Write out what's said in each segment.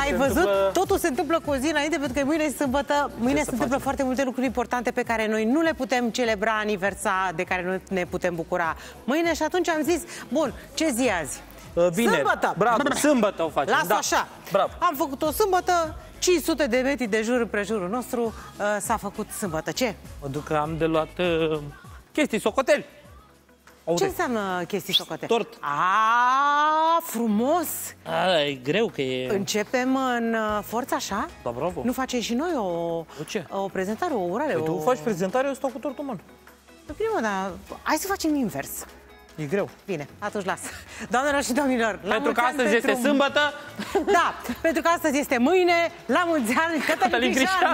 Ai văzut? Totul se întâmplă cu o zi înainte, pentru că mâine e sâmbătă. Mâine se întâmplă foarte multe lucruri importante pe care noi nu le putem celebra, aniversa, de care nu ne putem bucura mâine. Și atunci am zis, bun, ce zi azi? Vineri. Sâmbătă! Bravo, sâmbătă o facem. Lasă așa. Bravo. Am făcut o sâmbătă, 500 de metri de jur împrejurul nostru s-a făcut sâmbătă. Ce? Mă duc că am de luat chestii, socoteli. Ce înseamnă chestii socoteli? Tort. Frumos! E greu că e... Începem în forță așa? Da, bravo. Nu facem și noi o prezentare, o urare? Tu faci prezentare, eu stau cu tortul în mână. Bine, mă, dar hai să facem invers. E greu. Bine, atunci lasă. Doamnelor și domnilor, pentru că astăzi este sâmbătă. Da, pentru că astăzi este mâine, la mulți ani, Cătălin Crișan.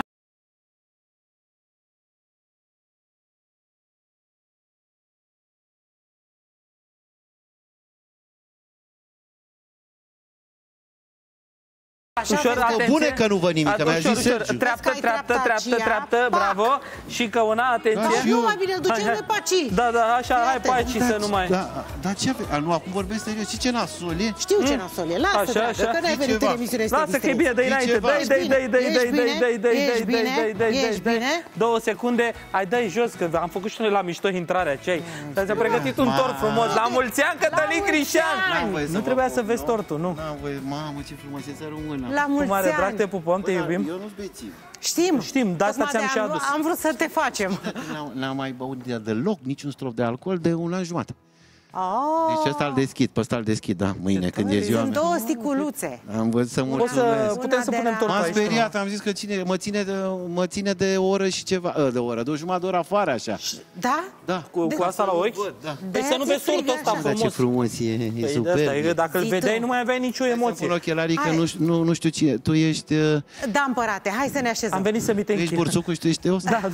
Ușor, atenție. Bune că nu văd nimic, că mi-a zis Sergiu. Treaptă, bravo. Și că una, atenție. Nu, mai bine îl ducem de paci. Da, așa, hai paci să nu mai... Dar ce avea? Nu, acum vorbesc serios. Și ce nasol e? Știu ce nasol e, lasă, dragă, că n-ai venit în emisiune. Lasă că e bine, dă-i înainte. Dă-i. 2 secunde, hai, dă-i jos, că am făcut și noi la mișto intrarea. Ce-ai? Ți-a pregătit un tort frumos. La mulți ani, Cătălin Crișan! Nu trebuia să vezi tortul, nu? Mamă, ce frumos e, să rămână. La mulți ani. Cu mare drag te pupăm, te iubim. Eu nu-s bețiv. Știm, de asta ți-am și adus. Am vrut să te facem. N-am mai băut deloc niciun strop de alcool de 1 an jumătate. Deci ăsta îl deschid, pe ăsta îl deschid, da, mâine, când e ziua mea. Sunt 2 sticuluțe. Am văzut să mulțumesc. Putem să punem tortul aici. M-am speriat, am zis că mă ține de o oră și ceva, de o oră, de o jumătate de oră afară, așa. Da? Da. Cu asta la ochi? Da. Păi să nu vezi tortul ăsta Dar ce frumos. frumos e superb. Dacă îl vedeai, nu mai aveai nicio emoție. Să pun ochelarii, că nu știu cine, tu ești... Da, împărate, hai să ne așezăm. Am venit să mi te închin. Tu ești Bursucu și tu ești Teos? Da.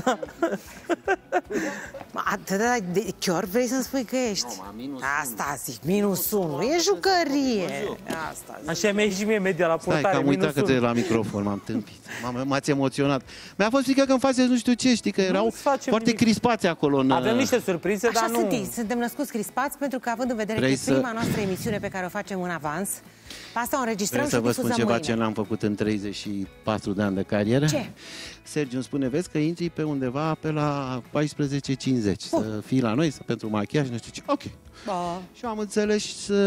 Chiar vrei să-mi spui că ești? Asta zic, -1. E jucărie. Așa mi-a ieșit și mie media la purtare. Stai, că am uitat că te la microfon, m-am tâmpit. M-ați emoționat. Mi-a fost frică că îmi faceți nu știu ce, știi, că erau foarte crispați acolo. Avem niște surprize, dar nu... Așa suntem născuți crispați, pentru că având în vedere că e prima noastră emisiune pe care o facem în avans, asta o înregistrăm și o difuzăm mâine. Să vă spun ceva ce n-am făcut în 34 de ani de carieră. Ce? Sergiu îmi spune, vezi că intri pe undeva pe la 14:50, să fii la noi, pentru machiaj, nu știu ce. Ok. Și am înțeles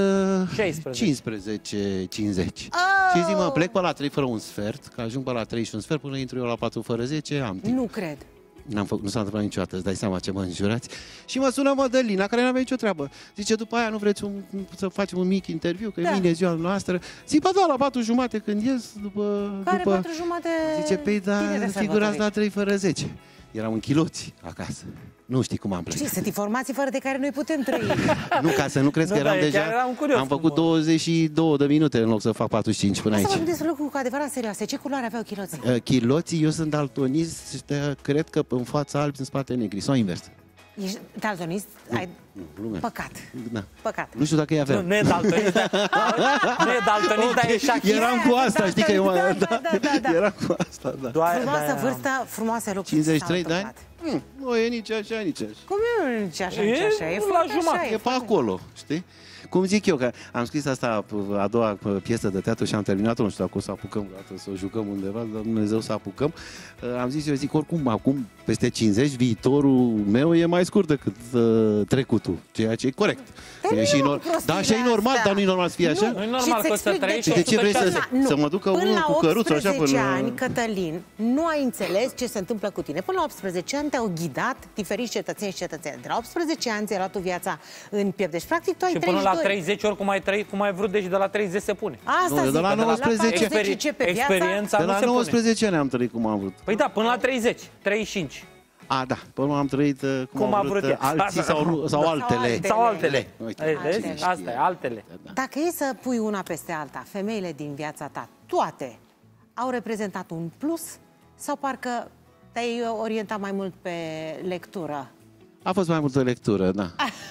15:50. Și zic, mă, plec pe la 3 fără un sfert, că ajung pe la 3 și un sfert, până intru eu la 4 fără 10, am timp. Nu cred. Nu s-a întâmplat niciodată, îți dai seama ce mă înjurați. Și mă sună Mădălina, care n-avea nicio treabă. Zice, după aia nu vreți să facem un mic interviu, că mâine e ziua noastră. Zic, bă, da, la 4:30 când ies, Care 4:30? Zice, păi, da, figurați la 3 fără 10. Eram în chiloți acasă. Nu știi cum am plecat. Știi, sunt informații fără de care noi putem trăi. Nu, ca să nu crezi că eram deja... Am făcut 22 de minute în loc să fac 45 până aici. Să vorbim despre lucruri cu adevărat serioase. Ce culoare aveau chiloții? Chiloții, eu sunt daltonist și cred că în fața albi, în spate negri. Sau invers. Ești daltonist? Păcat. Da. Păcat. Nu știu dacă e avea. Nu e daltonist, nu e daltonist, dar e șachist. Eram cu asta, știi că eu... Da. Eram cu asta, da. Frumoasă vârstă, frumoase lucruri. 53 de ani? Nu e nici așa, nici așa. Cum e nici așa, nici așa? E la jumătate. E pe acolo, știi? Cum zic eu, că am scris asta, a doua piesă de teatru și am terminat-o, nu știu dacă o să apucăm să o jucăm undeva, dar Dumnezeu să apucăm. Am zis, eu zic, oricum, acum, peste 50, viitorul meu e mai scurt decât trecutul, ceea ce e corect. Da, așa e normal, dar nu e normal să fie așa? Nu e normal că să trăiești. De ce vrei să mă ducă unul cu căruțul așa până... Până la 18 ani, Cătălin, nu ai înțeles ce se întâmplă cu tine. Până la 18 ani te-au ghidat diferiți cetățeni și cetățeni. De la 18 ani ți-ai luat tu viața în piept. Deci, practic, tu ai 32. Și până la 30, oricum ai trăit cum ai vrut, deci de la 30 se pune. Asta zic, de la 19 experiența de la 19 ani am trăit cum am vrut. Păi da, până la 30, 35. Da, până am trăit cum am vrut alții sau altele. Sau altele. Asta e, altele. Dacă e să pui una peste alta, femeile din viața ta, toate au reprezentat un plus sau parcă te-ai orientat mai mult pe lectură? A fost mai multă lectură, da.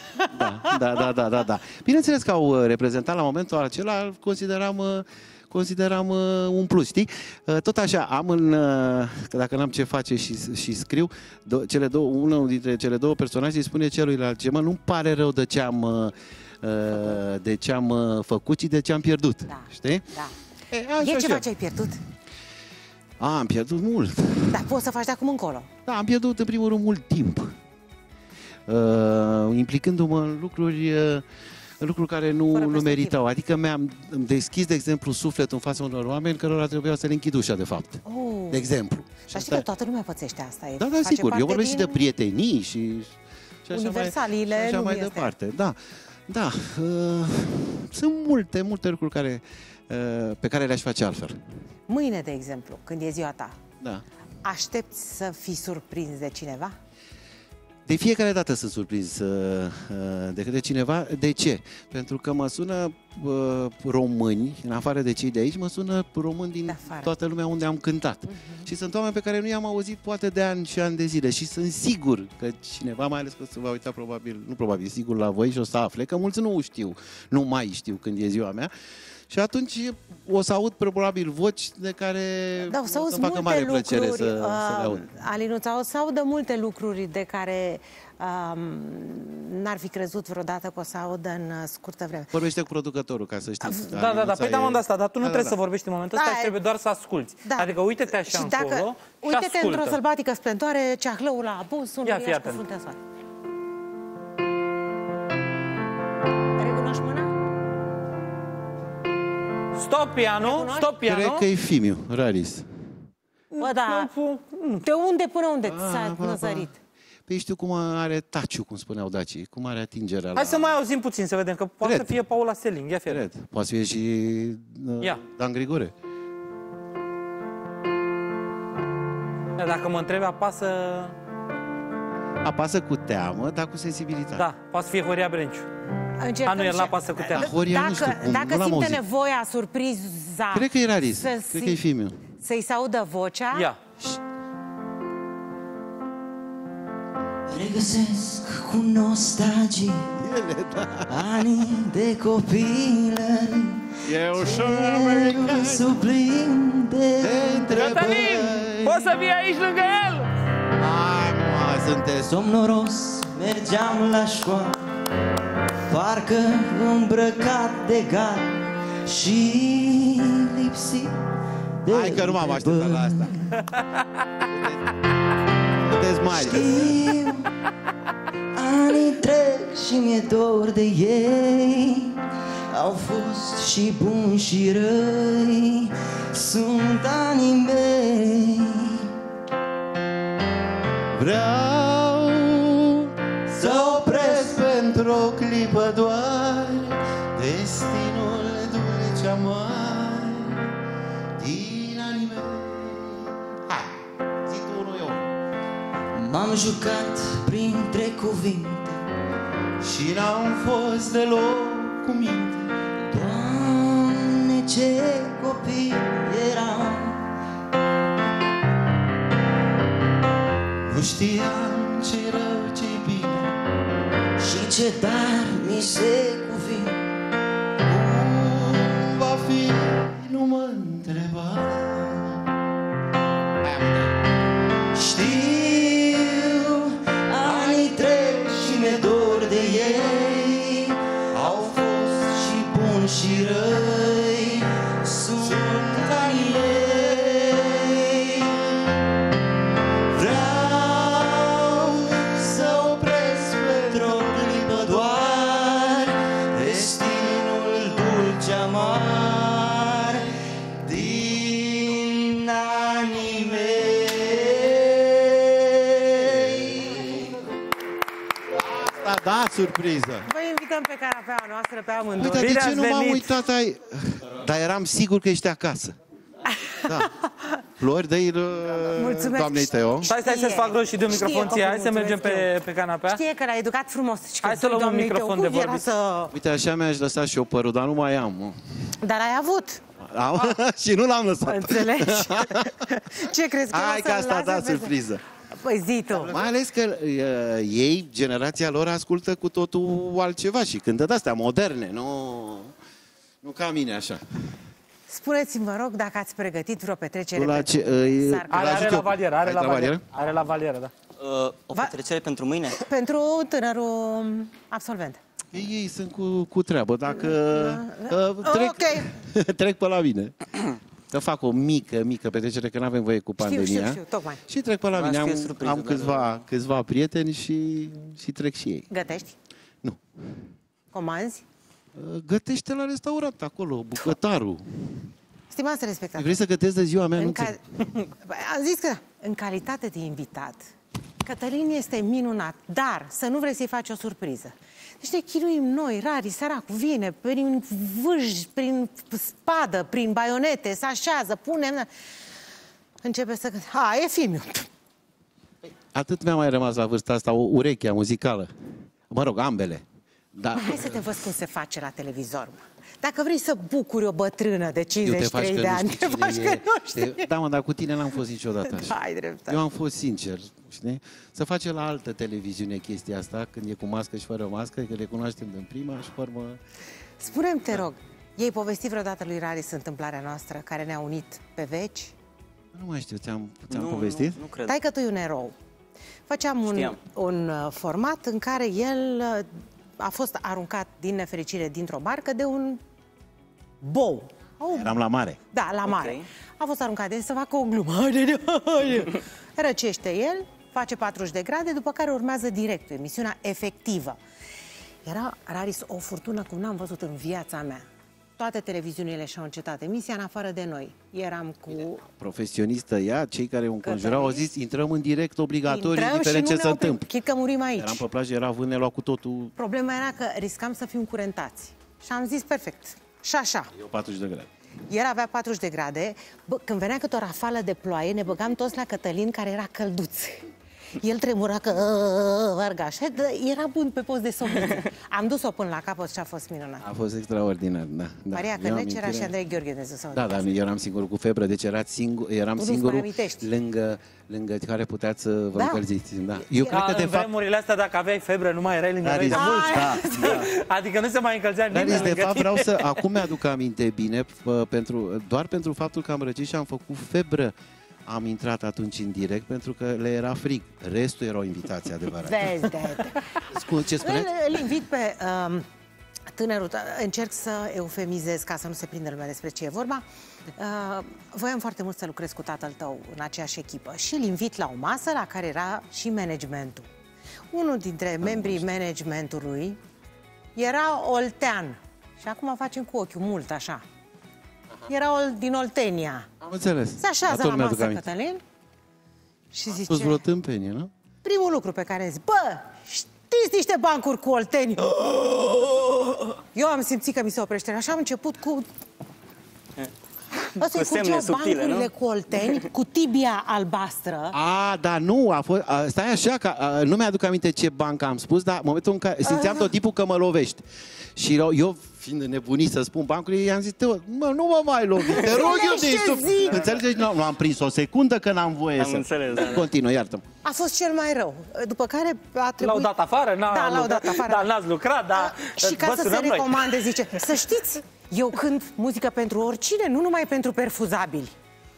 Da. Bineînțeles că au reprezentat la momentul acela, consideram un plus, știi? Tot așa, am dacă n-am ce face și scriu, unul dintre cele două personaje îi spune celuilalt, ce nu-mi pare rău de ce am făcut, ci de ce am pierdut, știi? Da. E ceva ce ai pierdut? Am pierdut mult. Dar poți să faci de acum încolo. Da, am pierdut în primul rând mult timp. Implicându-mă în lucruri care nu meritau. Adică mi-am deschis, de exemplu, sufletul în fața unor oameni cărora trebuia să le închid ușa, de fapt. De exemplu. Dar știi că toată lumea pățește asta. Da, sigur. Eu vorbesc și de prietenii și universaliile așa mai departe. Da. Sunt multe lucruri pe care le-aș face altfel. Mâine, de exemplu, când e ziua ta, aștepți să fii surprins de cineva? De fiecare dată sunt surprins de către cineva. De ce? Pentru că mă sună români, în afară de cei de aici, mă sună români din toată lumea unde am cântat. Și sunt oameni pe care nu i-am auzit poate de ani și ani de zile. Și sunt sigur că cineva, mai ales că se va uita sigur la voi și o să afle, că mulți nu știu, nu mai știu când e ziua mea. Și atunci o să aud probabil voci de care o să facă mare plăcere să le aud. Alinuța, o să audă multe lucruri de care n-ar fi crezut vreodată că o să audă în scurtă vreme. Vorbește cu producătorul, ca să știți. Da. Păi da, asta, dar tu nu trebuie să vorbești în momentul ăsta, trebuie doar să asculți. Adică uite-te așa încolo și uite-te într-o sălbatică splendoare, ceahlăul la abuz, sună Iași cu fruntea soare. Recunoști mâna? Stop piano. Cred că e Fimiu, Raris. Bă, da. De unde până unde ți-a năzărit? Păi știu cum are taciu, cum spuneau dacii, cum are atingerea la... Hai să mai auzim puțin, să vedem, că poate să fie Paula Selling. Ia fie. Poate să fie și Dan Grigore. Dacă mă întrebi, apasă... Apasă cu teamă, dar cu sensibilitate. Da, poate să fie Horia Brenciu. Nu, el n-apasă cu teamă. Dacă simte nevoia, surpriza... Cred că e Raris, cred că e Fimiu. Să-i se audă vocea... Ia. Regăsesc cu nostalgie anii de copilărie. Eu cerul sublim de întrebări. Cătălin, poți să vii aici lângă el? Sunteți somnoros, mergeam la școală, parcă îmbrăcat de gar și lipsit de Hai că nu m-am așteptat la asta. Sunteți mari. Știu, anii trec și mi-e dor de ei. Au fost și buni și răi, sunt anii mei. Vreau să opresc pentru o clipă doar destinul dulce amar din anii mei. Hai, zi tu unul eu. M-am jucat printre cuvinte și n-am fost deloc cu minte. Doamne, ce copil eram, nu știam ce-i rău, ce-i bine și ce dar mi se cuvine. Cum va fi, nu mă întreba. Știu, anii trec și mi-e dor de ei. Au fost și buni și răi, sunt anii ei. Vreau să opresc pentru o clipă doar destinul dulce amar din anii mei. Da, surpriză. Vă invităm pe canapeaua noastră, pe amândoi. Uite, de ce nu m-am uitat aici? Dar eram sigur că ești acasă. Da. Flori, dă-i doamnei Teo. Stai să-ți fac rost și de un microfon ție. Hai să mergem pe canapea. Știe că l-a educat frumos. Hai să luăm un microfon de vorbit. Uite, așa mi-aș lăsa și eu părul, dar nu mai am. Dar ai avut. Și nu l-am lăsat. Înțelegi? Ce crezi că hai că asta da surpriză. Păi zi tu. Mai ales că ei, generația lor, ascultă cu totul altceva și cântă de-astea moderne, nu ca mine așa. Spuneți-mi, vă rog, dacă ați pregătit vreo petrecere Are la valieră, are la valieră, da. O petrecere pentru mâine? Pentru tânărul absolvent. Ei sunt cu treabă. Dacă trec pe la mine. Să fac o mică petrecere, că nu avem voie cu pandemia. Știu, tocmai. Și trec pe la mine. Am câțiva prieteni și trec și ei. Gătești? Nu. Comanzi? Gătește la restaurant, acolo, bucătarul. Stimați respectatori. Vrei să gătesc de ziua mea? Am zis că în calitate de invitat, Cătălin este minunat, dar să nu vrei să-i faci o surpriză. Deci ne chinuim noi, Rari, săracul, vine prin vâj, prin spadă, prin baionete, se așează, pune... Începe să... e filmul. Atât mi-a mai rămas la vârsta asta, urechea muzicală. Mă rog, ambele. Da. Hai să te văd cum se face la televizor, mă. Dacă vrei să bucuri o bătrână de 53 de ani, te faci că nu știi. Da, mă, dar cu tine n-am fost niciodată așa. Da, ai dreptate. Eu am fost sincer, știi? Să face la altă televiziune chestia asta, când e cu mască și fără mască, că le cunoaștem din prima și urmă... Spune-mi, te rog, ei povesti vreodată lui Rari întâmplarea noastră care ne-a unit pe veci? Nu mai știu, ți-am povestit? Nu cred. Dai că tu e un erou. Făceam un format în care el a fost aruncat din nefericire dintr-o barcă de un bou. Eram la mare. Da, la mare. Okay. A fost aruncat de să facă o glumă. Răcește el, face 40 de grade, după care urmează direct emisiunea efectivă. Era, Raris, o furtună cum n-am văzut în viața mea. Toate televiziunile și-au încetat emisia, în afară de noi. Eram cu... Profesionistă ea, cei care o înconjurau au zis, intrăm în direct obligatoriu, Intrăm indiferent ce se întâmplă. Chit că murim aici. Eram pe plajă, era vânt, ne lua cu totul... Problema era că riscam să fim curentați. Și am zis, perfect, și așa. Eu 40 de grade. El avea 40 de grade. Când venea câte o rafală de ploaie, ne băgam toți la Cătălin, care era călduț. El tremura că varga așa, era bun pe post de somniță. Am dus-o până la capăt și a fost minunat. A fost extraordinar, da. Maria Căneci era și Andrei Gheorghe de să Da, dar eu eram singur cu febră, deci eram singurul lângă care puteți să vă încălziți. Da. Eu cred că de fapt... vremurile astea, dacă aveai febră, nu mai erai lângă noi de mult. Da. Adică nu se mai încălzea nimeni. De fapt, vreau să... Acum mi-aduc aminte bine, doar pentru faptul că am răcit și am făcut febră. Am intrat atunci în direct pentru că le era frig. Restul erau invitații adevărate. Vezi. Ce spuneți? Îl invit pe tânărul, încerc să eufemizez ca să nu se prindă lumea despre ce e vorba. Voiam foarte mult să lucrez cu tatăl tău în aceeași echipă și îl invit la o masă la care era și managementul. Unul dintre membrii managementului era oltean și acum facem cu ochiul mult așa. Era din Oltenia. Am înțeles. Se așează la masă Cătălin și zice... A spus vreo tâmpenie, nu? Primul lucru pe care zic, știți niște bancuri cu olteni? Eu am simțit că mi se oprește. Așa am început cu... Ăsta-i curgeau bancurile cu olteni, cu tibia albastră. Da, nu, a fost... Stai așa, că nu mi-aduc aminte ce bancă am spus, dar în momentul în care simțeam tot tipul că mă lovești. Și eu, fiind nebunit să spun bancului, i-am zis, nu mă mai lovi, te rog eu de istorie. Înțelegeți? Nu am prins o secundă că n-am voie să... Înțeles, da. Continuă, iartă-mă. A fost cel mai rău. După care a trebuit... L-au dat afară? Da, l-au dat afară. Dar n-ați lucrat, dar... Și ca să se recomande, zice, să știți, eu cânt muzică pentru oricine, nu numai pentru perfuzabili.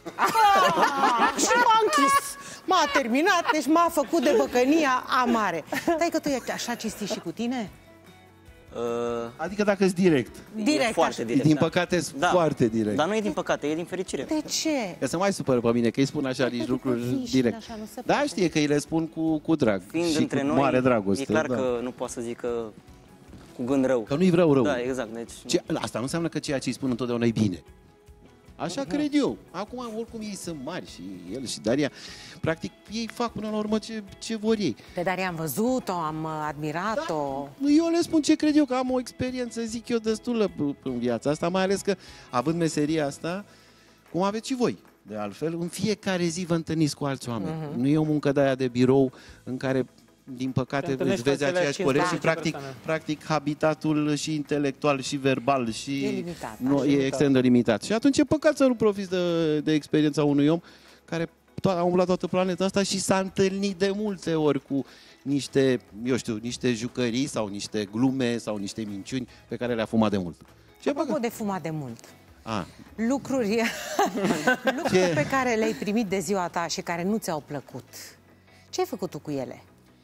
Și m-a închis. M-a terminat, deci m-a făcut de băcănia amare. Stai că tu e așa cistit și cu tine? Adică dacă e direct. Direct, foarte direct. Din păcate foarte direct. Dar nu e din păcate, e din fericire. De ce? Că se mai supără pe mine, că îi spun așa nici lucruri direct. Așa, da, știe că îi le spun cu drag. Fiind și între cu noi, mare dragoste. e clar că nu poate să zică cu gând rău. Că nu-i vreau rău. Da, exact. Deci... Asta nu înseamnă că ceea ce îi spun întotdeauna e bine. Așa cred eu. Acum, oricum, ei sunt mari și el și Daria. Practic, ei fac până la urmă ce vor ei. Pe Daria am văzut-o, am admirat-o. Da, eu le spun ce cred eu, că am o experiență, zic eu, destulă în viața asta, mai ales că, având meseria asta, cum aveți și voi. De altfel, în fiecare zi vă întâlniți cu alți oameni. Nu e o muncă de aia de birou în care, din păcate, îți vezi aceeași colegi și practic habitatul și intelectual și verbal și e limitat, e extrem de limitat. Și atunci e păcat să nu profiți de experiența unui om care a umblat toată planeta asta și s-a întâlnit de multe ori cu niște, niște jucării sau niște glume sau niște minciuni pe care le-a fumat de mult. Apropo de fumat de mult. Lucruri pe care le-ai primit de ziua ta și care nu ți-au plăcut. Ce ai făcut tu cu ele?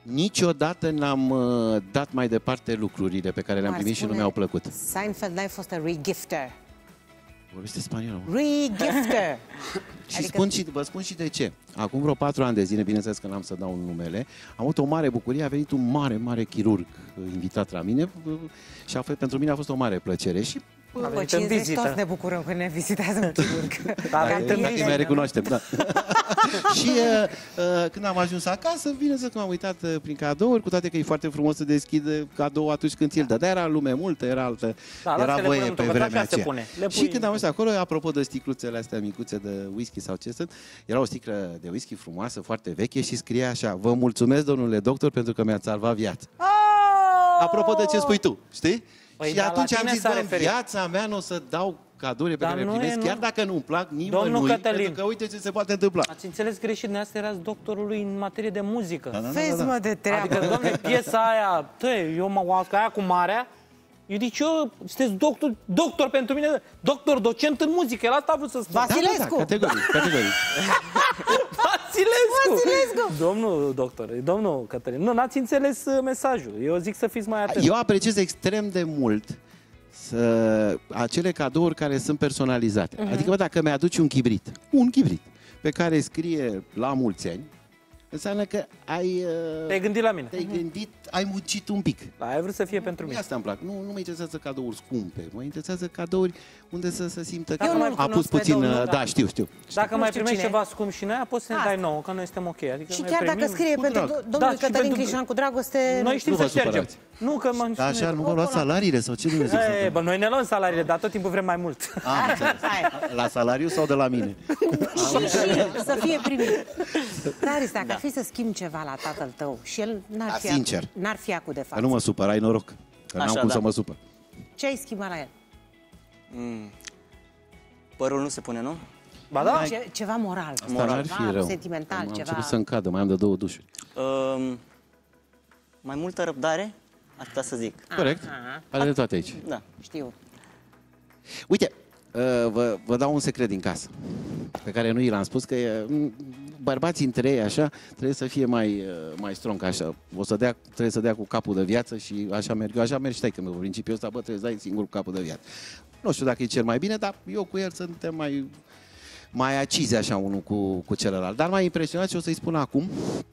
Niciodată n-am dat mai departe lucrurile pe care le-am primit și nu mi-au plăcut. Seinfeld, n-ai fost a regifter. Vorbește spaniolă. Regifter. Și vă spun și de ce. Acum vreo 4 ani de zile, bineînțeles că n-am să dau numele, am avut o mare bucurie, a venit un mare chirurg invitat la mine și pentru mine a fost o mare plăcere. Și după 50 toți ne bucurăm când ne vizitează un chirurg. Dacă mai recunoaștem, da. Și când am ajuns acasă, bineînțeles că m-am uitat prin cadouri, cu toate că e foarte frumos să deschid cadou atunci când ți-l dă. Dar era lume multă, era voie pe vremea aceea. Și când am ajuns acolo, apropo de sticluțele astea micuțe de whisky sau ce sunt, era o sticlă de whisky frumoasă, foarte veche și scria așa: vă mulțumesc, domnule doctor, pentru că mi-ați salvat viața. Apropo de ce spui tu, știi? Păi, și atunci am zis, în viața mea nu o să dau cadouri pe care le primesc, chiar dacă nu-mi plac nimănui, pentru că uite ce se poate întâmpla. Ați înțeles greșit, dumneavoastră erați doctorului în materie de muzică. Vezi-mă de treabă. Adică, doamne, piesa aia, eu mă aia cu marea, eu zic, sunteți doctor pentru mine, doctor, docent în muzică, el asta a vrut să spun. Vasilescu! Categoric. Vasilescu! Domnul doctor, domnul Cătălin, nu, n-ați înțeles mesajul. Eu zic să fiți mai atenți. Eu apreciez extrem de mult acele cadouri care sunt personalizate. Adică, dacă mi-aduci un chibrit pe care scrie la mulți ani, înseamnă că te-ai gândit la mine. Te-ai gândit, ai muncit un pic. Ai vrut să fie pentru mine. Asta îmi plac. Nu mă interesează cadouri scumpe. Mă interesează cadouri unde să se simtă că a pus puțin... Da, știu. Dacă mai primești ceva scump și noi, poți să ne dai nouă, că noi suntem ok. Adică și chiar dacă scrie pentru domnul Cătălin Crișan cu dragoste... Noi știm să ștergem. Nu, că așa, nu vă luați salariile sau ce Dumnezeu? Bă, noi ne luăm salariile, dar tot timpul vrem mai mult. La salariu sau de la mine? Să fie primit. Dar dacă ar fi să schimbi ceva la tatăl tău și el n-ar fi acul de față. Nu mă supăr, ai noroc. Că n-am cum să mă supăr. Ce ai schimbat la el? Părul nu se pune, nu? Ba da. Ceva moral. Asta n-ar fi rău. Sentimental, ceva. Am început să încadă, mai am de 2 dușuri. Mai multă răbdare, atâta să zic. Corect. Are de toate aici. Da. Știu. Uite, vă dau un secret din casă, pe care nu i l-am spus, că bărbații între ei, așa, trebuie să fie mai strong, așa. Trebuie să dea cu capul de viață și așa merg. Eu așa merg și taică-mi, în principiul ăsta, trebuie să dai singur cu capul de viață. Nu știu dacă e cel mai bine, dar eu cu el suntem mai acizi, așa, unul cu celălalt. Dar m-a impresionat și o să-i spun acum.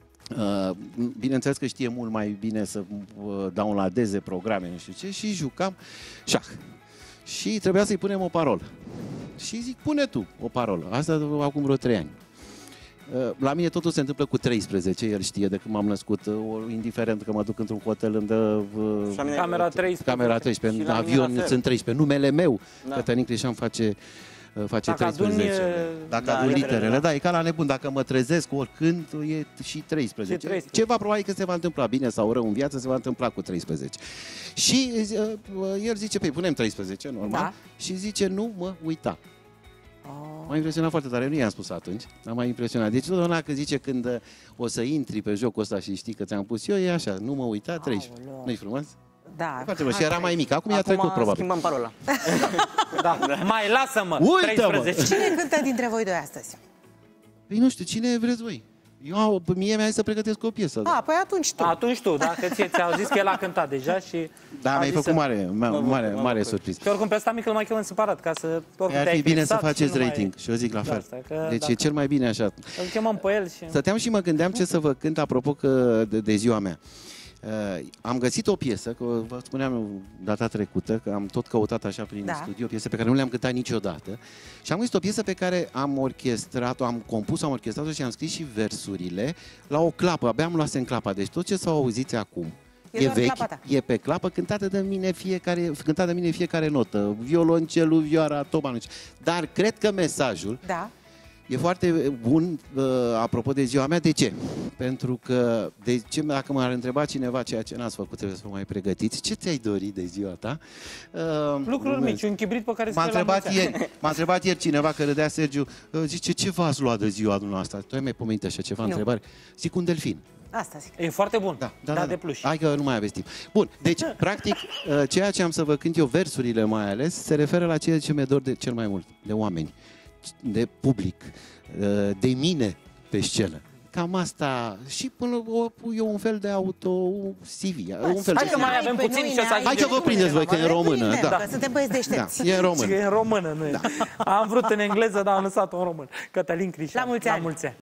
Bineînțeles că știe mult mai bine să downloadeze programe, nu știu ce, și jucam șah. Și trebuia să-i punem o parolă. Și zic, pune tu o parolă. Asta acum vreo 3 ani. La mine totul se întâmplă cu 13, el știe de când m-am născut, indiferent că mă duc într-un hotel în camera 13. Camera 13, în avion sunt 13. Numele meu, Cătălin Crișan, face dacă 13. Dacă adun literele, da, e ca la nebun. Dacă mă trezesc oricând, e și 13. Ceva probabil că se va întâmpla bine sau rău în viață, se va întâmpla cu 13. Și el zice, păi punem 13, normal, da. Și zice, nu mă uita. M-a impresionat foarte tare, nu i-am spus atunci, dar m-a impresionat. Deci totdeauna că zice când o să intri pe jocul ăsta și știi că ți-am pus eu, e așa, nu mă uita, 13. Nu-i frumos? Da. Și era mai mic, acum i-a trecut probabil. Schimbăm parola. Da. Mai lasă-mă, 13. Cine cântă dintre voi doi astăzi? Păi nu știu, cine vreți voi? Mie mi-a zis să pregătesc o piesă. Păi atunci tu. Atunci tu, dacă ți-au zis că el a cântat deja și... Da, mi-ai făcut mare surpriză. Și oricum pe ăsta mic îl mai chemăm separat, ca să... Ar fi bine să faceți rating și eu zic la fel. Deci e cel mai bine așa. Îl chemăm pe el și... Stăteam și mă gândeam ce să vă cânt apropo că de ziua mea. Am găsit o piesă, că vă spuneam data trecută, că am tot căutat așa prin studio, piese pe care nu le-am cântat niciodată. Și am găsit o piesă pe care am orchestrat-o, am orchestrat-o și am scris și versurile la o clapă, abia am luat-o în clapa. Deci tot ce s-au auzit acum e vechi, e pe clapă, cântat de mine fiecare notă, violoncelul, vioara, toba, nu știu. Dar cred că mesajul e foarte bun, apropo de ziua mea. De ce? Pentru că, dacă m-ar întreba cineva ceea ce n-ați făcut, trebuie să vă mai pregătiți, ce ți-ai dorit de ziua ta? Lucruri mici, un chibrit pe care m-a întrebat ieri cineva, că râdea Sergiu, zice, ce v-ați luat de ziua dumneavoastră? Tu ai mai pomenit așa ceva, întrebare? Zic, un delfin. Asta zic. E foarte bun, da, de pluș. Hai că nu mai aveți timp. Bun, deci, practic, ceea ce am să vă cânt eu, versurile mai ales, se referă la ceea ce mi-e dor de cel mai mult, de oameni, de public, de mine pe scenă. cam asta. Și până e un fel de auto-CV. Hai că mai avem puțin și o să ajungem. Hai că vă prindeți voi, că e în română. Da. Că suntem băieți deștepți. Da, e în română. E în română, nu e. Am vrut în engleză, dar am lăsat-o în română. Cătălin Crișan. La mulți ani.